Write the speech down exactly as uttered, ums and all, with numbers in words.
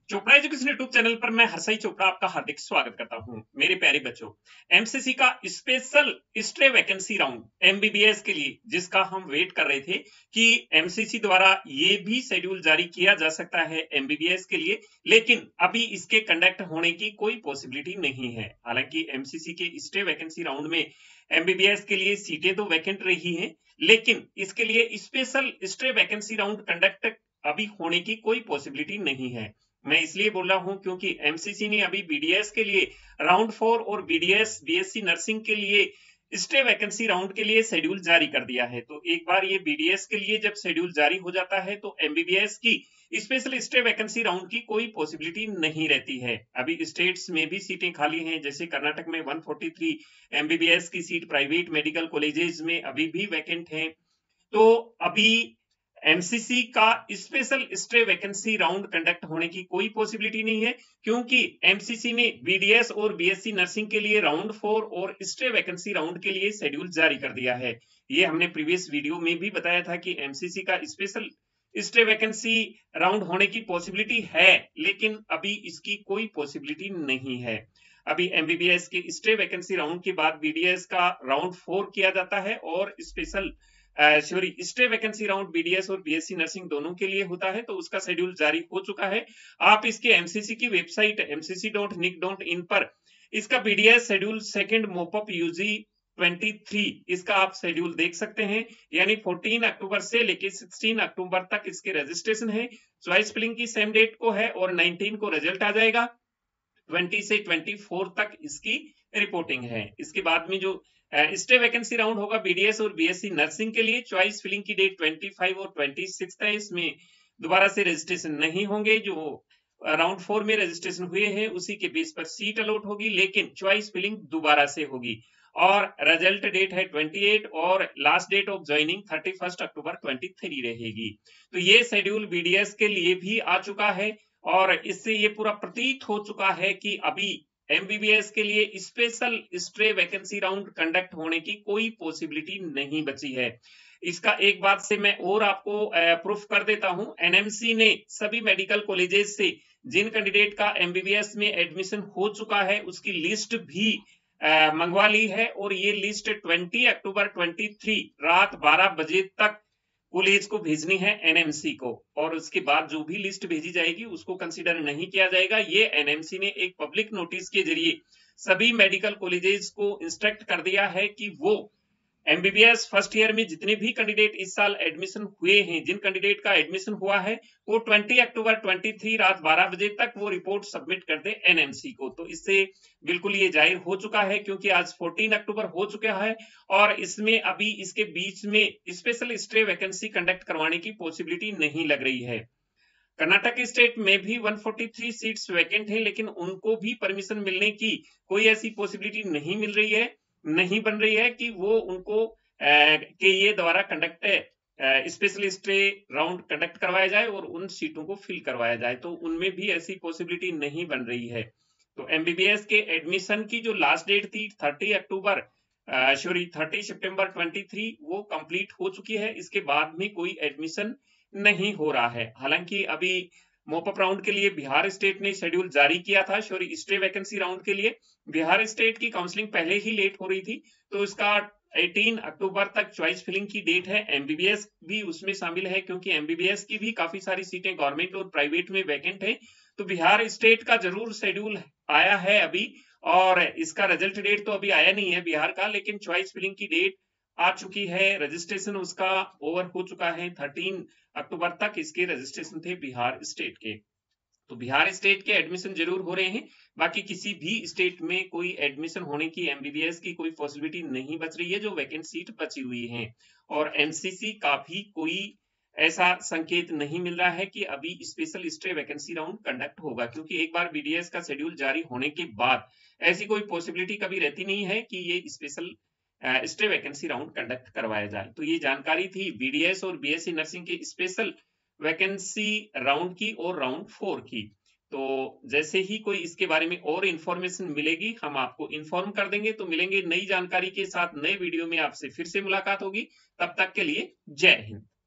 Chopra education YouTube channel पर मैं हर्षई चोपड़ा आपका हार्दिक स्वागत करता हूं। मेरे प्यारे बच्चों, एमसीसी का special stay vacancy round MBBS के लिए जिसका हम वेट कर रहे थे कि एमसीसी द्वारा ये भी शेड्यूल जारी किया जा सकता है एमबीबीएस के लिए, लेकिन अभी इसके कंडक्ट होने की कोई पॉसिबिलिटी नहीं है। हालांकि एमसीसी के स्टे वैकेंसी राउंड में एमबीबीएस के लिए सीटें तो वैकेंट रही हैं, लेकिन इसके लिए special stay vacancy round conduct अभी होने की कोई पॉसिबिलिटी नहीं है। मैं इसलिए बोल रहा हूं क्योंकि एमसीसी ने अभी बीडीएस के लिए राउंड फोर और बीडीएस बीएससी नर्सिंग के लिए स्टे वैकेंसी राउंड के लिए शेड्यूल जारी कर दिया है। तो एक बार ये बीडीएस के लिए जब शेड्यूल जारी हो जाता है तो एमबीबीएस की स्पेशल स्टे वैकेंसी राउंड की कोई पॉसिबिलिटी नहीं रहती है। अभी स्टेट्स में भी सीटें खाली हैं, जैसे कर्नाटक में एक सौ तैंतालीस एमबीबीएस की सीट प्राइवेट मेडिकल कॉलेजेस में अभी भी वैकेंट है। तो अभी एमसीसी का special stay vacancy round conduct होने की कोई पॉसिबिलिटी नहीं है, क्योंकि एमसीसी ने बीडीएस और बीएससी नर्सिंग के लिए राउंड फोर और स्टे वैकेंसी राउंड के लिए शेड्यूल जारी कर दिया है। ये हमने प्रीवियस वीडियो में भी बताया था कि एमसीसी का स्पेशल स्टे वैकेंसी राउंड होने की पॉसिबिलिटी है, लेकिन अभी इसकी कोई पॉसिबिलिटी नहीं है। अभी एमबीबीएस के स्टे वैकेंसी राउंड के बाद बीडीएस का राउंड फोर किया जाता है और special sorry stay vacancy round BDS और बीएससी नर्सिंग दोनों के लिए होता है। तो उसका शेड्यूल जारी हो चुका है। आप इसके एमसीसी की website M C C dot nic dot in पर इसका BDS schedule second mop up UG तेईस इसका आप शेड्यूल देख सकते हैं। यानी चौदह अक्टूबर से लेकर सोलह अक्टूबर तक इसके रजिस्ट्रेशन है। चॉइस फिलिंग की सेम डेट को है और उन्नीस को रिजल्ट आ जाएगा। बीस से चौबीस तक इसकी रिपोर्टिंग है। इसके बाद में जो स्टे वैकेंसी राउंड होगा बीडीएस और बीएससी नर्सिंग के लिए, चॉइस फिलिंग की डेट पच्चीस और छब्बीस है। इसमें दोबारा से रजिस्ट्रेशन नहीं होंगे। जो राउंड फोर में रजिस्ट्रेशन हुए हैं उसी के बेस पर सीट अलॉट होगी, लेकिन चॉइस फिलिंग दोबारा से होगी और रिजल्ट डेट है अट्ठाईस और लास्ट डेट ऑफ ज्वाइनिंग इकतीस अक्टूबर तेईस रहेगी। तो ये शेड्यूल बीडीएस के लिए भी आ चुका है और इससे ये पूरा प्रतीत हो चुका है कि अभी एमबीबीएस के लिए special stay vacancy round conduct होने की कोई पॉसिबिलिटी नहीं बची है। इसका एक बात से मैं और आपको प्रूफ कर देता हूं। एनएमसी ने सभी मेडिकल कॉलेजेस से जिन कैंडिडेट का एमबीबीएस में एडमिशन हो चुका है उसकी लिस्ट भी मंगवा ली है और ये लिस्ट बीस अक्टूबर तेईस रात बारह बजे तक कॉलेज को भेजनी है एनएमसी को, और उसके बाद जो भी लिस्ट भेजी जाएगी उसको कंसीडर नहीं किया जाएगा। ये एनएमसी ने एक पब्लिक नोटिस के जरिए सभी मेडिकल कॉलेजेस को इंस्ट्रक्ट कर दिया है कि वो एमबीबीएस फर्स्ट ईयर में जितने भी कैंडिडेट इस साल एडमिशन हुए हैं, जिन कैंडिडेट का एडमिशन हुआ है वो बीस अक्टूबर तेईस रात बारह बजे तक वो रिपोर्ट सबमिट कर दे एनएमसी को। तो इससे बिल्कुल ये जाहिर हो चुका है, क्योंकि आज चौदह अक्टूबर हो चुका है और इसमें अभी इसके बीच में स्पेशल स्टे वैकेंसी कंडक्ट करवाने की पॉसिबिलिटी नहीं लग रही है। कर्नाटक स्टेट में भी एक सौ तैंतालीस सीट्स वैकेंट है, लेकिन उनको भी परमिशन मिलने की कोई ऐसी पॉसिबिलिटी नहीं मिल रही है, नहीं बन रही है कि वो उनको के ये द्वारा conduct special stay round conduct करवाया जाए और उन सीटों को फिल करवाया जाए। तो उनमें भी ऐसी पॉसिबिलिटी नहीं बन रही है। तो एमबीबीएस के एडमिशन की जो लास्ट डेट थी तीस अक्टूबर सॉरी तीस सितंबर तेईस वो कंप्लीट हो चुकी है। इसके बाद में कोई एडमिशन नहीं हो रहा है। हालांकि अभी मोपअप राउंड के लिए बिहार स्टेट ने शेड्यूल जारी किया था। सॉरी स्टे वैकेंसी राउंड के लिए बिहार स्टेट की काउंसलिंग पहले ही लेट हो रही थी, तो इसका अठारह अक्टूबर तक चॉइस फिलिंग की डेट है। एमबीबीएस भी उसमें शामिल है, क्योंकि एमबीबीएस की भी काफी सारी सीटें गवर्नमेंट और प्राइवेट में वैकेंट है। तो बिहार स्टेट का जरूर शेड्यूल आया है अभी, और इसका रिजल्ट डेट तो अभी आया नहीं है बिहार का, लेकिन चॉइस फिलिंग की डेट आ चुकी है। रजिस्ट्रेशन उसका ओवर हो चुका है। तेरह अक्टूबर तक इसके रजिस्ट्रेशन थे बिहार स्टेट के। तो बिहार स्टेट के एडमिशन जरूर हो रहे हैं, बाकी किसी भी स्टेट में कोई एडमिशन होने की एमबीबीएस की कोई पॉसिबिलिटी नहीं बच रही है। जो वैकेंट सीट बची हुई है, और एमसीसी का भी कोई ऐसा संकेत नहीं मिल रहा है कि अभी special stay vacancy round conduct होगा, क्योंकि एक बार बीडीएस का शेड्यूल जारी होने के बाद ऐसी कोई पॉसिबिलिटी कभी रहती नहीं है कि ये special stay vacancy round conduct करवाया जाए। तो ये जानकारी थी बीडीएस और बीएससी नर्सिंग के स्पेशल वैकेंसी राउंड की और राउंड फोर की। तो जैसे ही कोई इसके बारे में और इंफॉर्मेशन मिलेगी हम आपको इन्फॉर्म कर देंगे। तो मिलेंगे नई जानकारी के साथ नए वीडियो में, आपसे फिर से मुलाकात होगी। तब तक के लिए जय हिंद।